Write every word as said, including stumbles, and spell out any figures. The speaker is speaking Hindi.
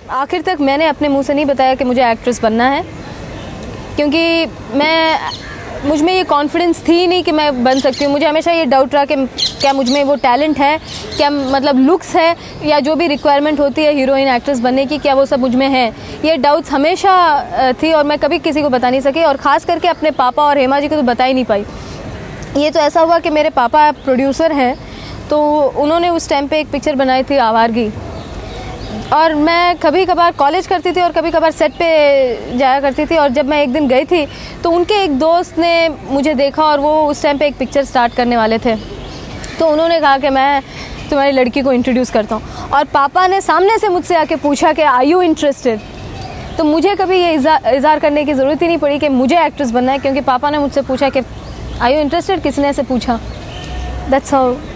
आखिर तक मैंने अपने मुंह से नहीं बताया कि मुझे एक्ट्रेस बनना है, क्योंकि मैं मुझ में ये कॉन्फिडेंस थी ही नहीं कि मैं बन सकती हूँ। मुझे हमेशा ये डाउट रहा कि क्या मुझ में वो टैलेंट है, क्या मतलब लुक्स है, या जो भी रिक्वायरमेंट होती है हीरोइन एक्ट्रेस बनने की, क्या वो सब मुझ में है। ये डाउट्स हमेशा थी और मैं कभी किसी को बता नहीं सकी, और ख़ास करके अपने पापा और हेमा जी को तो बता ही नहीं पाई। ये तो ऐसा हुआ कि मेरे पापा प्रोड्यूसर हैं, तो उन्होंने उस टाइम पे एक पिक्चर बनाई थी आवारगी, और मैं कभी कभार कॉलेज करती थी और कभी कभार सेट पे जाया करती थी। और जब मैं एक दिन गई थी तो उनके एक दोस्त ने मुझे देखा और वो उस टाइम पे एक पिक्चर स्टार्ट करने वाले थे, तो उन्होंने कहा कि मैं तुम्हारी लड़की को इंट्रोड्यूस करता हूँ। और पापा ने सामने से मुझसे आके पूछा कि आर यू इंटरेस्टेड। तो मुझे कभी ये इज़हार करने की ज़रूरत ही नहीं पड़ी कि मुझे एक्ट्रेस बनना है, क्योंकि पापा ने मुझसे पूछा कि आर यू इंटरेस्टेड, किसने ऐसे पूछा। That's how